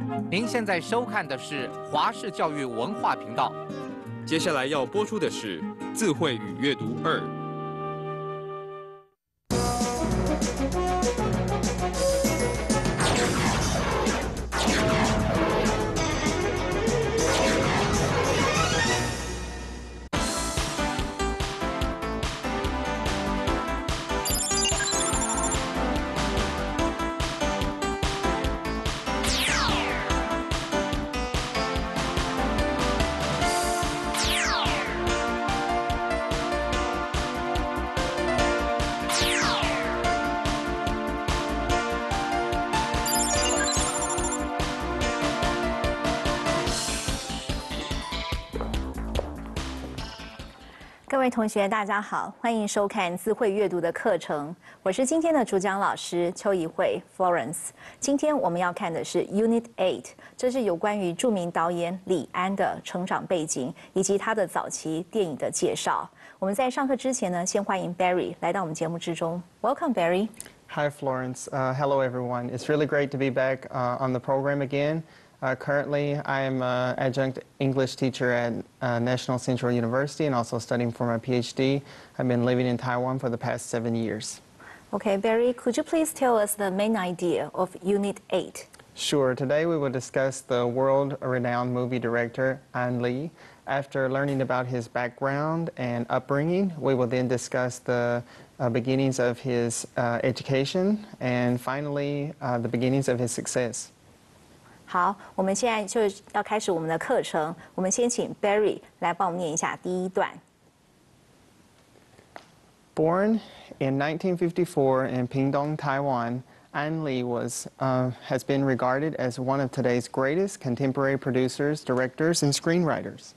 您现在收看的是华视教育文化频道。 接下来要播出的是智慧与阅读2。 各位同学，大家好，欢迎收看智慧阅读的课程。我是今天的主讲老师邱怡慧 Florence。今天我们要看的是 Unit 8，这是有关于著名导演李安的成长背景以及他的早期电影的介绍。我们在上课之前呢，先欢迎 Barry 来到我们节目之中。Welcome, Barry. Hi, Florence. Hello, everyone. It's really great to be back on the program again. Currently, I am an adjunct English teacher at National Central University and also studying for my PhD. I've been living in Taiwan for the past 7 years. Okay, Barry, could you please tell us the main idea of Unit 8? Sure. Today we will discuss the world-renowned movie director An Lee. After learning about his background and upbringing, we will then discuss the beginnings of his education and finally the beginnings of his success. 好，我们现在就要开始我们的课程。我们先请 Barry 来帮我们念一下第一段。 Born in 1954 in Pingdong, Taiwan, An Lee has been regarded as one of today's greatest contemporary producers, directors, and screenwriters.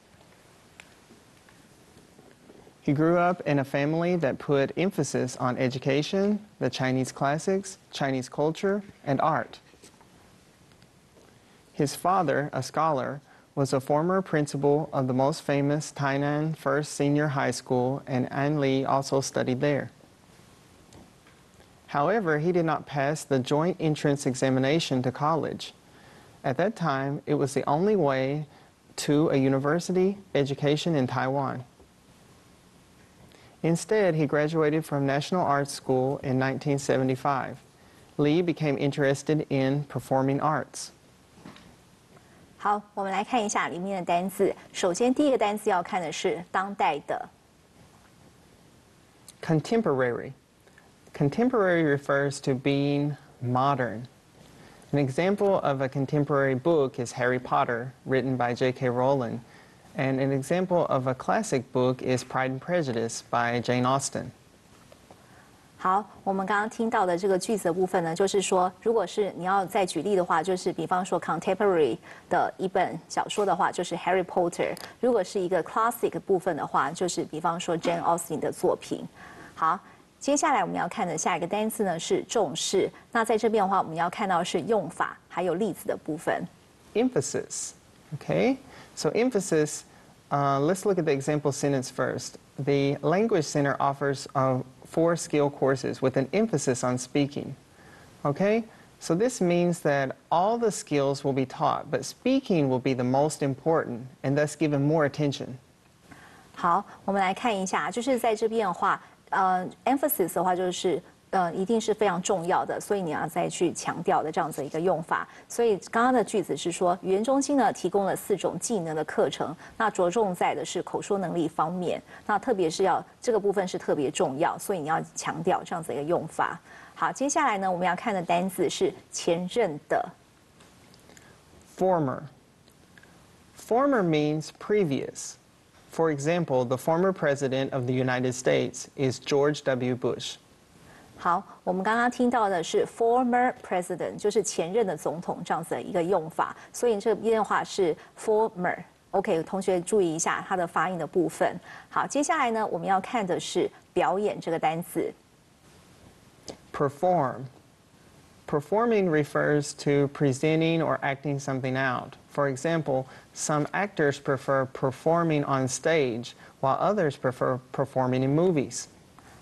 He grew up in a family that put emphasis on education, the Chinese classics, Chinese culture, and art. His father, a scholar, was a former principal of the most famous Tainan First Senior High School, and An Lee also studied there. However, he did not pass the joint entrance examination to college. At that time, it was the only way to a university education in Taiwan. Instead, he graduated from National Arts School in 1975. Lee became interested in performing arts. 好，我们来看一下里面的单字。首先，第一个单词要看的是当代的。 Contemporary. Contemporary refers to being modern. An example of a contemporary book is Harry Potter, written by J.K. Rowling, and an example of a classic book is Pride and Prejudice by Jane Austen. 好，我们刚刚听到的这个句子的部分呢，就是说，如果是你要再举例的话，就是比方说 contemporary 的一本小说的话，就是 Harry Potter； 如果是一个 classic 部分的话，就是比方说 Jane Austen 的作品。好，接下来我们要看的下一个单词呢是重视。那在这边的话，我们要看到是用法还有例子的部分。 Emphasis. Okay, so emphasis. Let's look at the example sentence first. The Language Center offers 4 skill courses with an emphasis on speaking. Okay, so this means that all the skills will be taught, but speaking will be the most important and thus given more attention. 好，我们来看一下，就是在这边的话，emphasis 的话就是一定是非常重要的，所以你要再去强调的这样子一个用法。所以刚刚的句子是说，语言中心呢提供了4种技能的课程，那着重在的是口说能力方面，那特别是要这个部分是特别重要，所以你要强调这样子一个用法。好，接下来呢我们要看的单字是前任的。 Former. Former means previous. For example, the former president of the United States is George W. Bush. 好，我们刚刚听到的是 former president， 就是前任的总统这样子的一个用法，所以这边的话是 former。OK， 同学注意一下它的发音的部分。好，接下来呢，我们要看的是表演这个单词。 Perform. Performing refers to presenting or acting something out. For example, some actors prefer performing on stage, while others prefer performing in movies.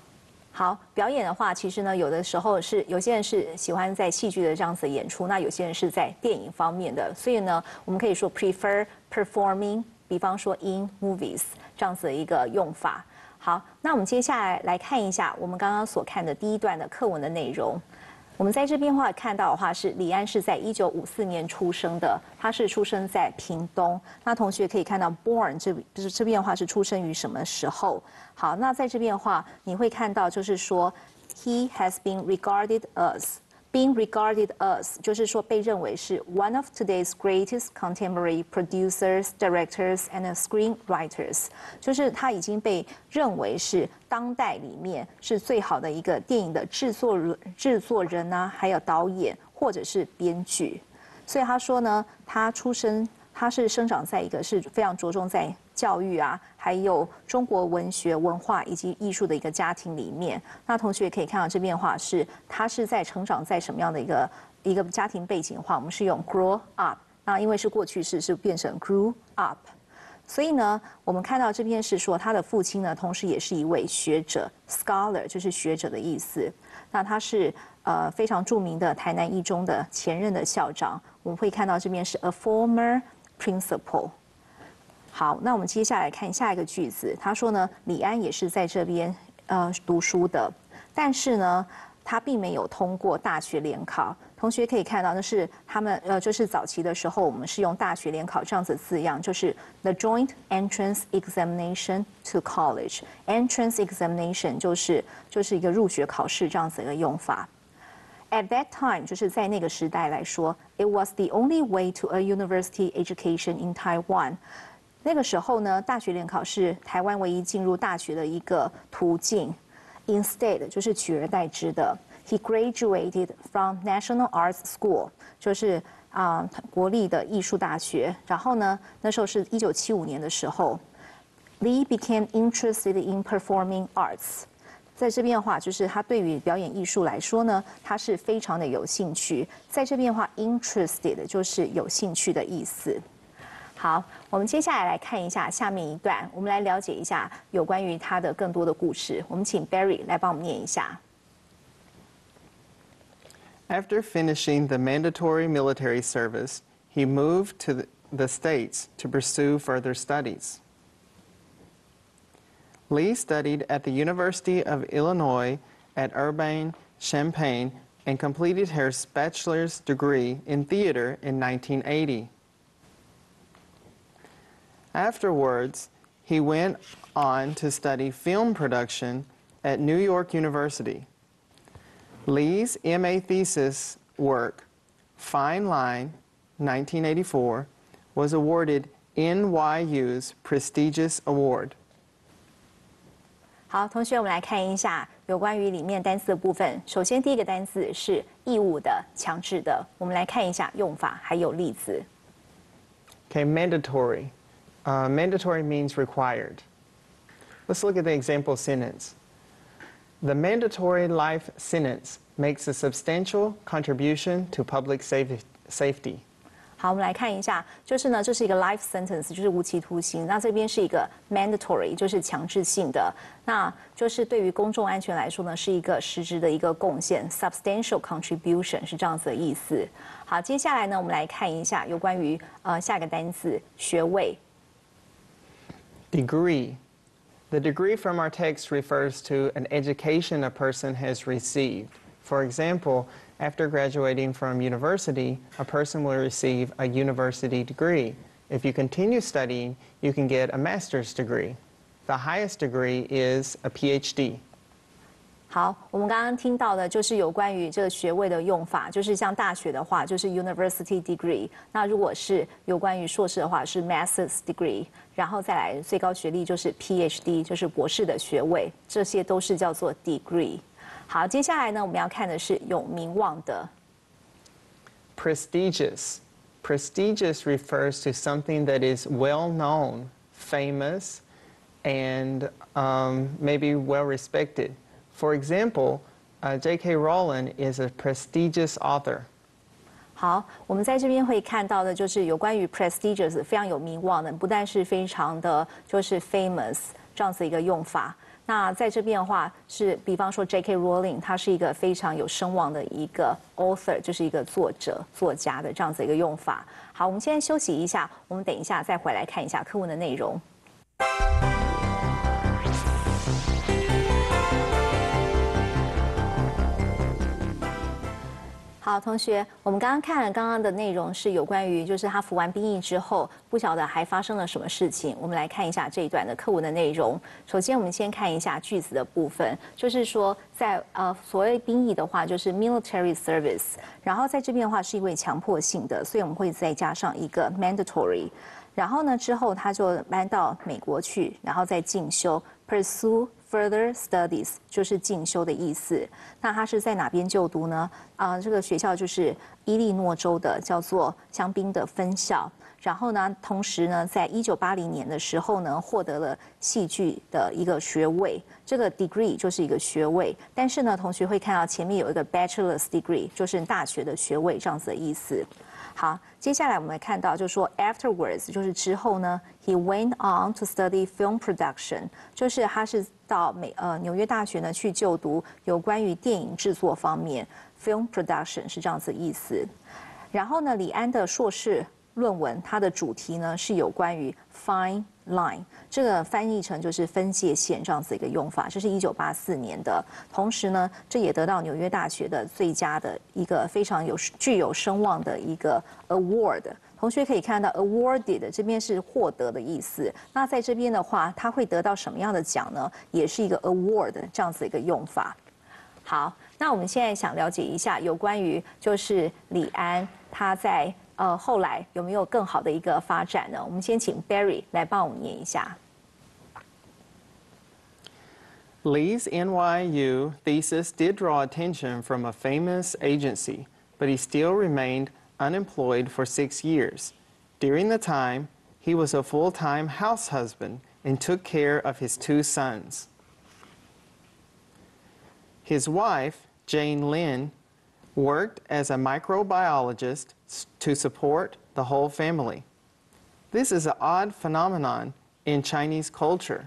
好，表演的话，其实呢，有的时候是有些人是喜欢在戏剧的这样子的演出，那有些人是在电影方面的，所以呢，我们可以说 prefer performing， 比方说 in movies 这样子的一个用法。好，那我们接下来看一下我们刚刚所看的第一段的课文的内容。我们在这边话看到的话是李安是在1954年出生的，他是出生在屏东。那同学可以看到 born 这边的话是出生于什么时候？好，那在这边的话你会看到就是说 he has been regarded as。Being regarded as 就是说被认为是 one of today's greatest contemporary producers, directors, and screenwriters， 就是他已经被认为是当代里面是最好的一个电影的制作人啊，还有导演或者是编剧。所以他说呢，他是生长在一个是非常着重在教育啊，还有中国文学文化以及艺术的一个家庭里面。那同学也可以看到这边的话是，他是在成长在什么样的一个家庭背景的话，我们是用 grow up， 那因为是过去式，是变成 grew up。所以呢，我们看到这边是说他的父亲呢，同时也是一位学者 ，scholar 就是学者的意思。那他是非常著名的台南一中的前任的校长。我们会看到这边是 a former principal。好，那我们接下来看下一个句子。他说呢，李安也是在这边读书的，但是呢，他并没有通过大学联考。同学可以看到，那是他们就是早期的时候，我们是用大学联考这样子字样，就是 the joint entrance examination to college。entrance examination 就是一个入学考试这样子一个用法。At that time， 就是在那个时代来说 ，it was the only way to a university education in Taiwan。那个时候呢，大学联考是台湾唯一进入大学的一个途径。Instead， 就是取而代之的。He graduated from National Arts School， 就是国立的艺术大学。然后呢，那时候是1975年的时候 ，Lee became interested in performing arts。在这边的话，就是他对于表演艺术来说呢，他是非常的有兴趣。在这边的话 ，interested 就是有兴趣的意思。好，我们接下来看一下下面一段，我们来了解一下有关于他的更多的故事。我们请 Barry 来帮我们念一下。 After finishing the mandatory military service, he moved to the States to pursue further studies. Lee studied at the University of Illinois at Urbana-Champaign and completed his bachelor's degree in theater in 1980. Afterwards, he went on to study film production at New York University. Lee's MA thesis work, Fine Line, 1984, was awarded NYU's prestigious award. 好，同学，我们来看一下有关于里面单词的部分。首先，第一个单词是义务的、强制的。我们来看一下用法还有例子。 Okay, mandatory. Mandatory means required. Let's look at the example sentence. The mandatory life sentence makes a substantial contribution to public safety. 好，我们来看一下，就是呢，这是一个 life sentence， 就是无期徒刑。那这边是一个 mandatory， 就是强制性的。那就是对于公众安全来说呢，是一个实质的一个贡献 ，substantial contribution 是这样子的意思。好，接下来呢，我们来看一下有关于下一个单词学位。 Degree. The degree from our text refers to an education a person has received. For example, after graduating from university, a person will receive a university degree. If you continue studying, you can get a master's degree. The highest degree is a PhD. 好，我们刚刚听到的就是有关于这个学位的用法，就是像大学的话就是 university degree， 那如果是有关于硕士的话是 master's degree， 然后再来最高学历就是 PhD， 就是博士的学位，这些都是叫做 degree。好，接下来呢，我们要看的是有名望的。 Prestigious. Prestigious refers to something that is well known, famous, and maybe well respected. For example, J.K. Rowling is a prestigious author. 好，我们在这边会看到的就是有关于 prestigious 非常有名望的，不但是非常的就是 famous 这样子一个用法。 那在这边的话是，比方说 J.K. Rowling， 他是一个非常有声望的一个 author， 就是一个作者、作家的这样子一个用法。好，我们现在休息一下，我们等一下再回来看一下课文的内容。好，同学，我们刚刚看了刚刚的内容是有关于，就是他服完兵役之后，不晓得还发生了什么事情。我们来看一下这一段的课文的内容。首先，我们先看一下句子的部分，就是说在所谓兵役的话，就是 military service， 然后在这边的话是因为强迫性的，所以我们会再加上一个 mandatory。然后呢，之后他就搬到美国去，然后再进修 pursue further studies， 就是进修的意思。那他是在哪边就读呢？这个学校就是伊利诺州的，叫做香槟的分校。然后呢，同时呢，在1980年的时候呢，获得了戏剧的一个学位。这个 degree 就是一个学位，但是呢，同学会看到前面有一个 bachelor's degree， 就是大学的学位这样子的意思。好，接下来我们看到，就是说 afterwards， 就是之后呢 ，he went on to study film production， 就是他是到纽约大学呢去就读有关于电影制作方面 film production 是这样子的意思。然后呢，李安的硕士论文，它的主题呢是有关于 fine line， 这个翻译成就是分界线这样子一个用法，这是1984年的。同时呢，这也得到纽约大学的最佳的一个非常具有声望的一个 award。同学可以看到 awarded 这边是获得的意思。那在这边的话，他会得到什么样的奖呢？也是一个 award 这样子一个用法。好，那我们现在想了解一下有关于就是李安他在后来有没有更好的一个发展呢？我们先请 Barry 来帮我们念一下。 Lee's NYU thesis did draw attention from a famous agency, but he still remained unemployed for 6 years. During the time, he was a full-time house husband and took care of his 2 sons. His wife, Jane Lin, worked as a microbiologist to support the whole family. This is an odd phenomenon in Chinese culture.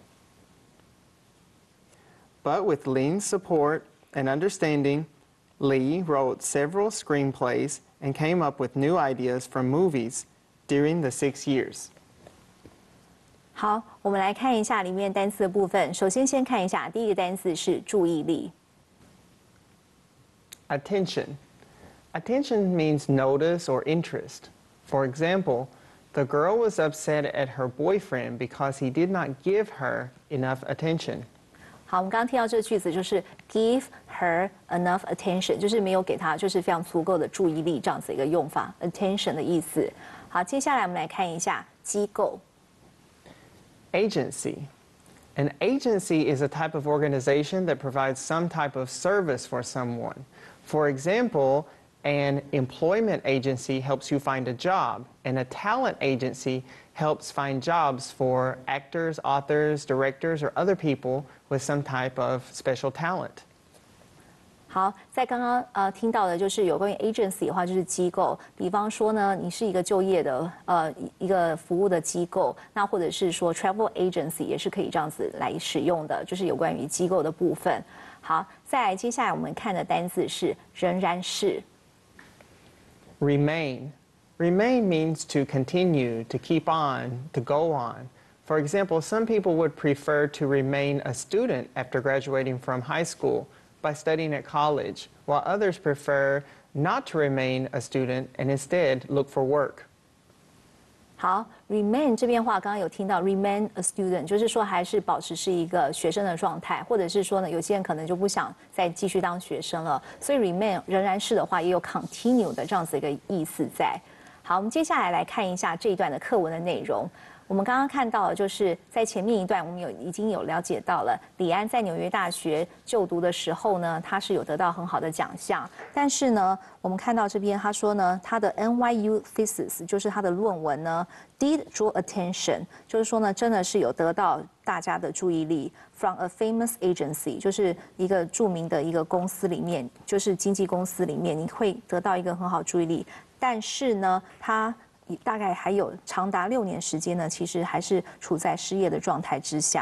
But with Lin's support and understanding, Lee wrote several screenplays and came up with new ideas for movies during the 6 years. 好，我们来看一下里面单词的部分。首先，先看一下第一个单词是注意力。 Attention. Attention means notice or interest. For example, the girl was upset at her boyfriend because he did not give her enough attention. 好，我们刚刚听到这个句子就是 give her enough attention， 就是没有给她就是非常足够的注意力这样子一个用法 ，attention 的意思。好，接下来我们来看一下机构。 Agency. An agency is a type of organization that provides some type of service for someone. For example, an employment agency helps you find a job, and a talent agency helps find jobs for actors, authors, directors, or other people with some type of special talent. 好，在刚刚听到的就是有关于 agency 的话，就是机构。比方说呢，你是一个就业的一个服务的机构，那或者是说 travel agency 也是可以这样子来使用的，就是有关于机构的部分。好，再来接下来我们看的单字是仍然是。 Remain. Remain means to continue, to keep on, to go on. For example, some people would prefer to remain a student after graduating from high school by studying at college, while others prefer not to remain a student and instead look for work. 好 ，remain 这边话刚刚有听到 remain a student， 就是说还是保持是一个学生的状态，或者是说呢，有些人可能就不想再继续当学生了，所以 remain 仍然是的话也有 continue 的这样子一个意思在。好，我们接下来来看一下这一段的课文的内容。我们刚刚看到的就是在前面一段，我们已经有了解到了李安在纽约大学就读的时候呢，他是有得到很好的奖项。但是呢，我们看到这边他说呢，他的 NYU thesis 就是他的论文呢 did draw attention， 就是说呢，真的是有得到大家的注意力 from a famous agency， 就是一个著名的一个公司里面，就是经纪公司里面，你会得到一个很好注意力。但是呢，他大概还有长达6年时间呢，其实还是处在失业的状态之下。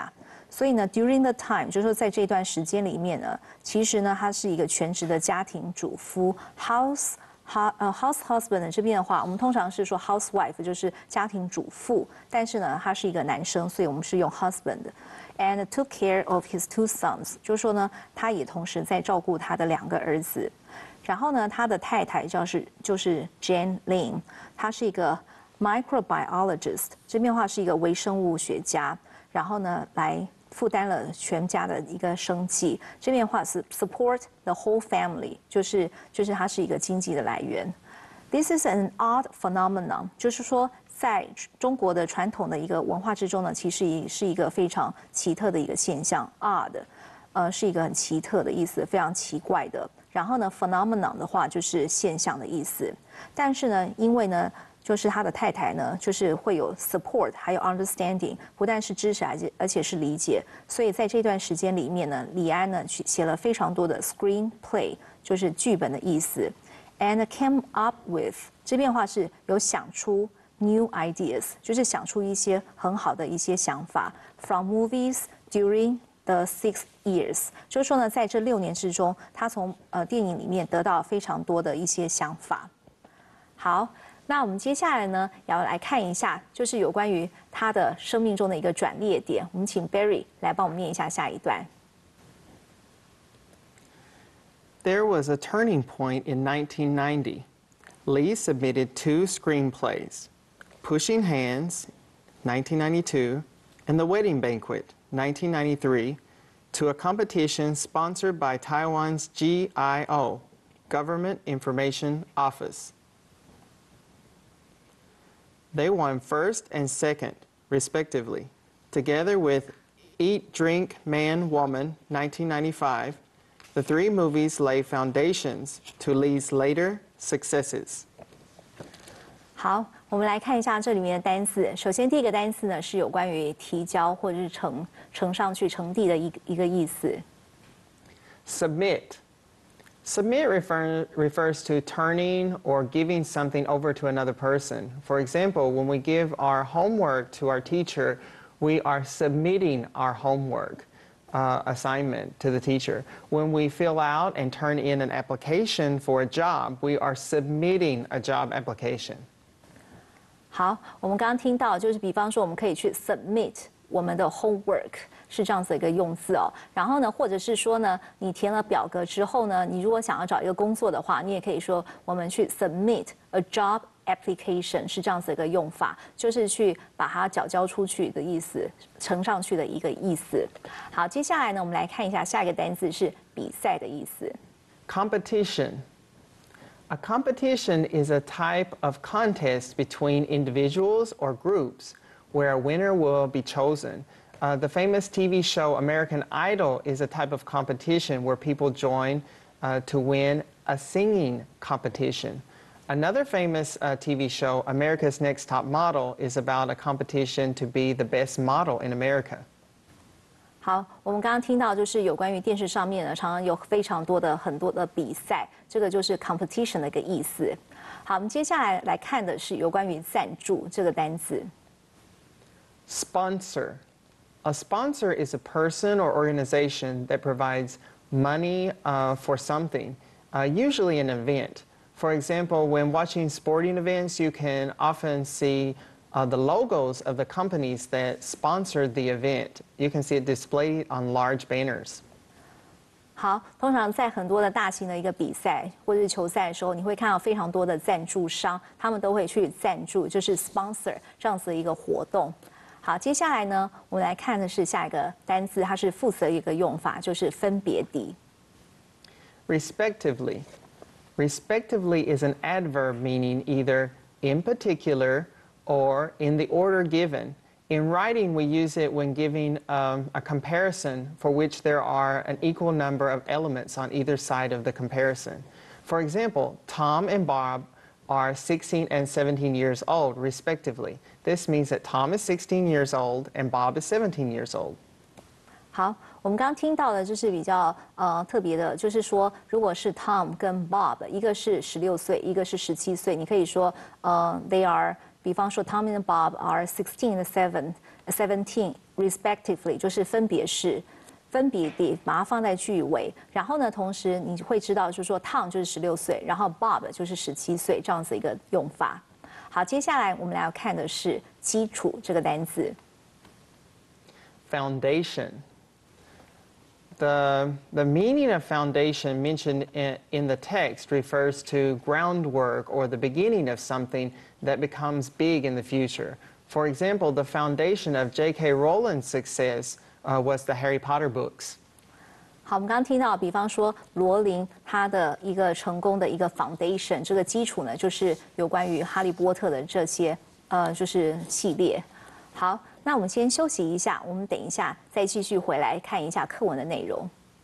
所以呢，during the time 就是说在这段时间里面呢，其实呢，他是一个全职的家庭主夫 house husband 这边的话，我们通常是说 housewife 就是家庭主妇，但是呢，他是一个男生，所以我们是用 husband。And took care of his 2 sons， 就是说呢，他也同时在照顾他的2个儿子。然后呢，他的太太就是 Jane Lin， 她是一个 microbiologist， 这边的话是一个微生物学家，然后呢，来负担了全家的一个生计。这边的话是 support the whole family， 就是它是一个经济的来源。This is an odd phenomenon， 就是说在中国的传统的一个文化之中呢，其实也是一个非常奇特的一个现象 ，odd，是一个很奇特的意思，非常奇怪的。然后呢 ，phenomenon 的话就是现象的意思。但是呢，因为呢，就是他的太太呢，就是会有 support， 还有 understanding， 不但是支持，而且是理解。所以在这段时间里面呢，李安呢写了非常多的 screenplay， 就是剧本的意思。And came up with 这边的话是有想出 new ideas， 就是想出一些很好的一些想法。From movies during the 6 years， 就是说呢，在这6年之中，他从电影里面得到非常多的一些想法。好，那我们接下来呢，要来看一下，就是有关于他的生命中的一个转捩点。我们请 Barry 来帮我们念一下下一段。 There was a turning point in 1990. Lee submitted 2 screenplays, Pushing Hands, 1992, and The Wedding Banquet, 1993, to a competition sponsored by Taiwan's GIO, Government Information Office. They won first and second, respectively, together with Eat, Drink, Man, Woman, 1995. The 3 movies lay foundations to Lee's later successes. 好，我们来看一下这里面的单词。首先，第一个单词呢是有关于提交或者是呈上去、呈递的一个意思。 Submit. Submit refers to turning or giving something over to another person. For example, when we give our homework to our teacher, we are submitting our homework assignment to the teacher. When we fill out and turn in an application for a job, we are submitting a job application. 好，我们刚刚听到就是，比方说我们可以去 submit 我们的 homework 是这样子的一个用字哦。然后呢，或者是说呢，你填了表格之后呢，你如果想要找一个工作的话，你也可以说我们去 submit a job application 是这样子的一个用法，就是去把它缴交出去的意思，呈上去的一个意思。好，接下来呢，我们来看一下下一个单词是比赛的意思。 Competition. A competition is a type of contest between individuals or groups where a winner will be chosen. The famous TV show American Idol is a type of competition where people join to win a singing competition. Another famous TV show, America's Next Top Model, is about a competition to be the best model in America. 好，我们刚刚听到就是有关于电视上面呢，常常有非常多的很多的比赛，这个就是 competition 的一个意思。好，我们接下来看的是有关于赞助这个单词。 Sponsor. A sponsor is a person or organization that provides money for something, usually an event. For example, when watching sporting events, you can often see the logos of the companies that sponsored the event. You can see it displayed on large banners. 好，通常在很多的大型的一个比赛或者是球赛的时候，你会看到非常多的赞助商，他们都会去赞助，就是 sponsor 这样子的一个活动。好，接下来呢，我们来看的是下一个单词，它是副词的一个用法，就是分别地。 Respectively. Respectively is an adverb meaning either in particular or in the order given. In writing, we use it when giving a comparison for which there are an equal number of elements on either side of the comparison. For example, Tom and Bob are 16 and 17 years old, respectively. This means that Tom is 16 years old and Bob is 17 years old. 好，我们刚刚听到的就是比较特别的，就是说，如果是 Tom 跟 Bob， 一个是16岁，一个是17岁，你可以说they are， 比方说 Tom and Bob are 16 and 17 respectively， 就是分别地把它放在句尾，然后呢，同时你会知道，就是说 Tom 就是16岁，然后 Bob 就是17岁这样子一个用法。好，接下来我们来要看的是基础这个单字。 Foundation. The meaning of foundation mentioned in the text refers to groundwork or the beginning of something that becomes big in the future. For example, the foundation of J.K. Rowling's success was the Harry Potter books. 好，我们刚刚听到，比方说罗琳她的一个成功的一个 foundation， 这个基础呢，就是有关于哈利波特的这些就是系列。好，那我们先休息一下，我们等一下再继续回来看一下课文的内容。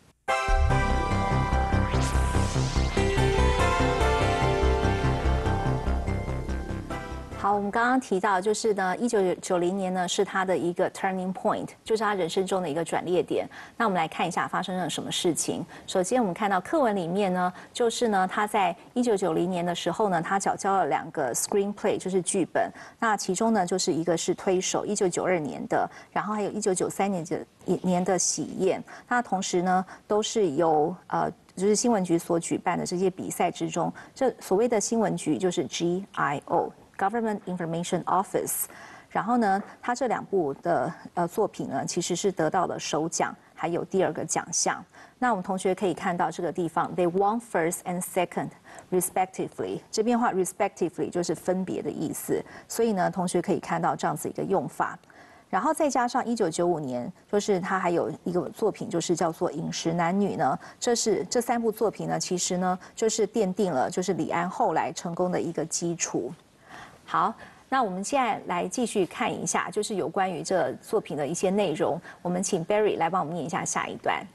好，我们刚刚提到，就是呢，1990年呢是他的一个 turning point， 就是他人生中的一个转捩点。那我们来看一下发生了什么事情。首先，我们看到课文里面呢，就是呢，他在1990年的时候呢，他缴交了2个 screenplay， 就是剧本。那其中呢，就是一个是推手，1992年的，然后还有1993年的喜宴。那同时呢，都是由就是新闻局所举办的这些比赛之中，这所谓的新闻局就是 GIO。Government Information Office， 然后呢，他这2部的作品呢，其实是得到了首奖，还有第2个奖项。那我们同学可以看到这个地方 ，They won first and second respectively。这边话 respectively 就是分别的意思，所以呢，同学可以看到这样子一个用法。然后再加上1995年，就是他还有一个作品，就是叫做《饮食男女》呢。这3部作品呢，其实呢，就是奠定了就是李安后来成功的一个基础。好，那我们现在来继续看一下，就是有关于这作品的一些内容。我们请 Barry 来帮我们念一下下一段。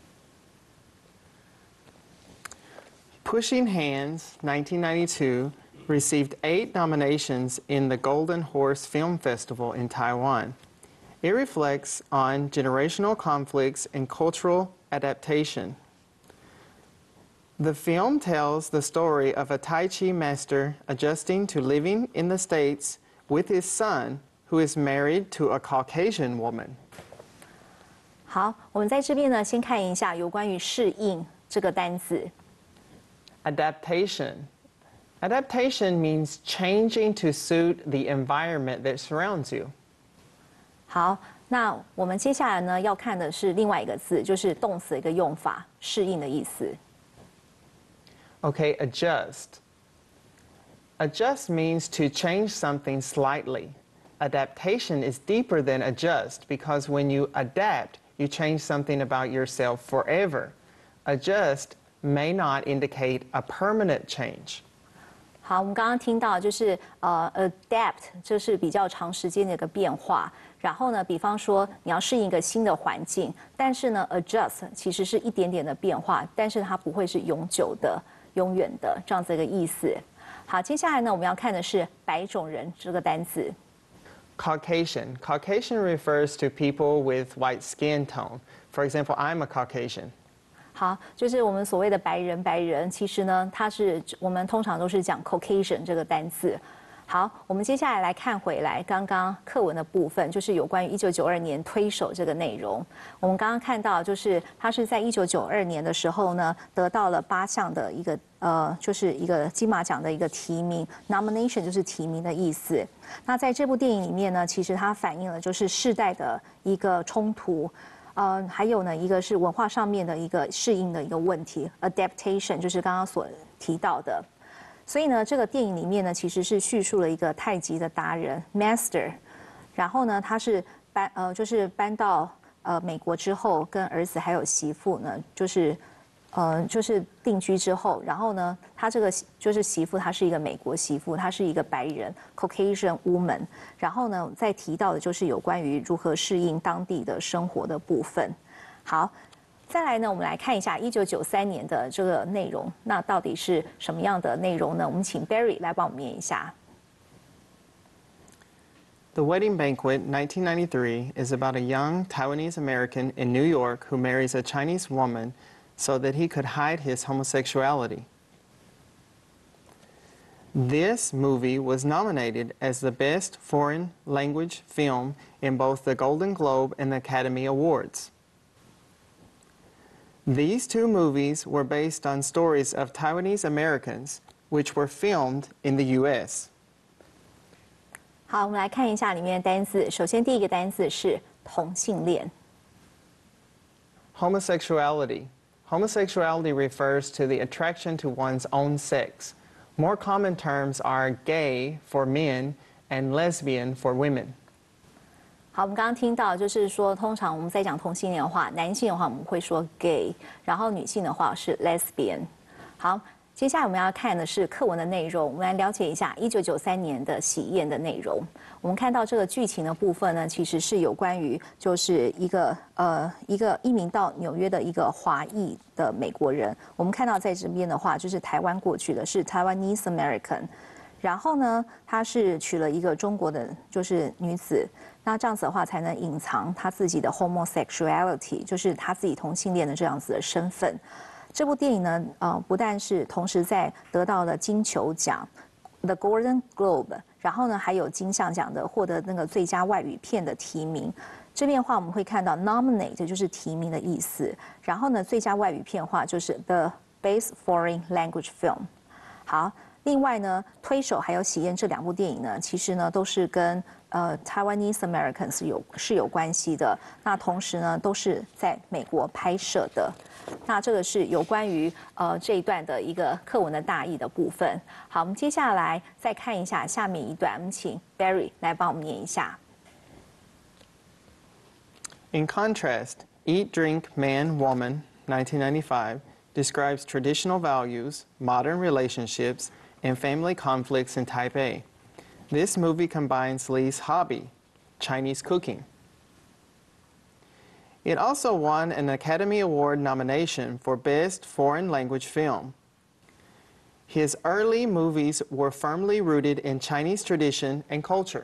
Pushing Hands, 1992, received 8 nominations in the Golden Horse Film Festival in Taiwan. It reflects on generational conflicts and cultural adaptation. The film tells the story of a Tai Chi master adjusting to living in the States with his son, who is married to a Caucasian woman. 好，我们在这边呢，先看一下有关于适应这个单字。 Adaptation. Adaptation means changing to suit the environment that surrounds you. 好，那我们接下来呢要看的是另外一个字，就是动词的一个用法，适应的意思。 Okay, adjust. Adjust means to change something slightly. Adaptation is deeper than adjust because when you adapt, you change something about yourself forever. Adjust may not indicate a permanent change. 好，我们刚刚听到就是adapt， 就是比较长时间的一个变化。然后呢，比方说你要适应一个新的环境，但是呢 adjust 其实是一点点的变化，但是它不会是永久的、永远的这样子一个意思。好，接下来呢，我们要看的是白种人这个单词。 Caucasian. Caucasian refers to people with white skin tone. For example, I'm a Caucasian. 好，就是我们所谓的白人，其实呢，我们通常都是讲 Caucasian 这个单字。好，我们接下来看回来刚刚课文的部分，就是有关于1992年推手这个内容。我们刚刚看到，就是他是在1992年的时候呢，得到了8项的一个就是一个金马奖的一个提名 ，nomination 就是提名的意思。那在这部电影里面呢，其实它反映了就是世代的一个冲突。还有呢，一个是文化上面的一个适应的一个问题 ，adaptation 就是刚刚所提到的。所以呢，这个电影里面呢，其实是叙述了一个太极的达人 master， 然后呢，他是搬到美国之后，跟儿子还有媳妇呢，就是定居之后，然后呢，他这个就是媳妇，她是一个美国媳妇，她是一个白人 Caucasian woman。然后呢，再提到的就是有关于如何适应当地的生活的部分。好，再来呢，我们来看一下1993年的这个内容，那到底是什么样的内容呢？我们请 Barry 来帮我们念一下。 The Wedding Banquet, 1993, is about a young Taiwanese American in New York who marries a Chinese woman so that he could hide his homosexuality. This movie was nominated as the best foreign language film in both the Golden Globe and the Academy Awards. These two movies were based on stories of Taiwanese Americans, which were filmed in the U.S. 好，我们来看一下里面的单字。首先，第一个单字是同性恋。 Homosexuality. Homosexuality refers to the attraction to one's own sex. More common terms are gay for men and lesbian for women. 好，我们刚刚听到就是说，通常我们在讲同性恋的话，男性的话我们会说 gay， 然后女性的话是 lesbian。好，接下来我们要看的是课文的内容，我们来了解一下1993年的喜宴的内容。我们看到这个剧情的部分呢，其实是有关于就是一个移民到纽约的一个华裔的美国人。我们看到在这边的话，就是台湾过去的是 Taiwanese American， 然后呢，他是娶了一个中国的就是女子。那这样子的话，才能隐藏他自己的 homosexuality， 就是他自己同性恋的这样子的身份。这部电影呢，不但是同时在得到了金球奖 The Golden Globe， 然后呢还有金像奖的获得那个最佳外语片的提名。这边的话我们会看到 nominate 就是提名的意思，然后呢最佳外语片的话就是 The Best Foreign Language Film。好，另外呢推手还有喜宴这两部电影呢，其实呢都是跟Taiwanese Americans 是有关系的。那同时呢都是在美国拍摄的。那这个是有关于这一段的一个课文的大意的部分。好，我们接下来再看一下下面一段，我们请 Barry 来帮我们念一下。 In contrast, Eat, Drink, Man, Woman, 1995, describes traditional values, modern relationships, and family conflicts in Taipei. This movie combines Lee's hobby, Chinese cooking. It also won an Academy Award nomination for Best Foreign Language Film. His early movies were firmly rooted in Chinese tradition and culture.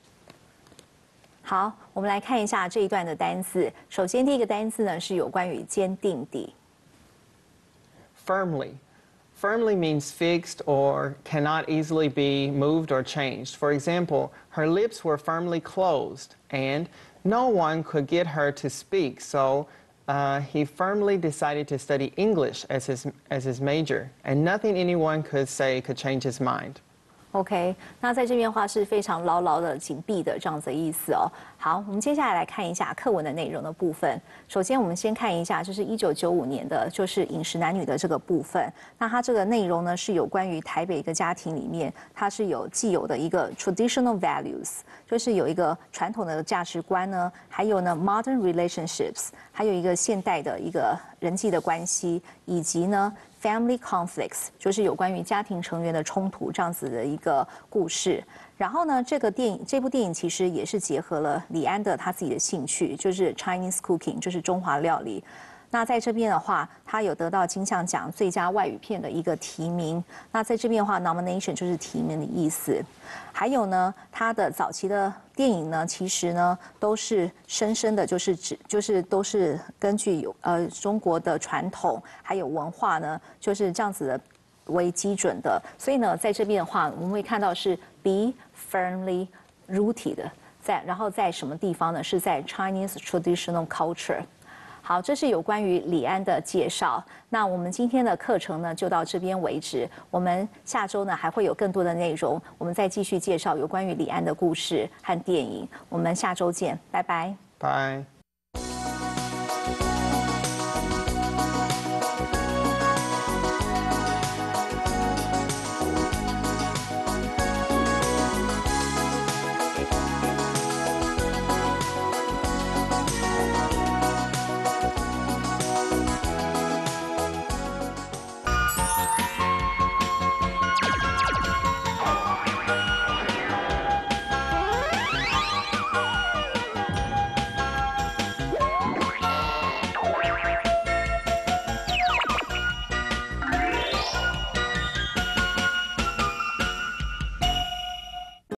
好，我们来看一下这一段的单字。首先，第一个单字呢是有关于坚定地。 Firmly. Firmly means fixed or cannot easily be moved or changed. For example, her lips were firmly closed and no one could get her to speak, so he firmly decided to study English as his major, and nothing anyone could say could change his mind. OK， 那在这边的话是非常牢牢的紧闭的这样子的意思哦。好，我们接下来看一下课文的内容的部分。首先，我们先看一下，就是1995年的，就是饮食男女的这个部分。那它这个内容呢，是有关于台北一个家庭里面，它是有既有的一个 traditional values， 就是有一个传统的价值观呢，还有呢 modern relationships， 还有一个现代的一个人际的关系，以及呢 family conflicts， 就是有关于家庭成员的冲突这样子的一个故事。然后呢，这部电影其实也是结合了李安的他自己的兴趣，就是 Chinese cooking， 就是中华料理。那在这边的话，他有得到金像奖最佳外语片的一个提名。那在这边的话 ，nomination 就是提名的意思。还有呢，他的早期的电影呢，其实呢都是深深的，就是都是根据中国的传统还有文化呢，就是这样子的为基准的。所以呢，在这边的话，我们会看到是 be firmly rooted， 然后在什么地方呢？是在 Chinese traditional culture。好，这是有关于李安的介绍。那我们今天的课程呢，就到这边为止。我们下周呢还会有更多的内容，我们再继续介绍有关于李安的故事和电影。我们下周见，拜拜。 Bye.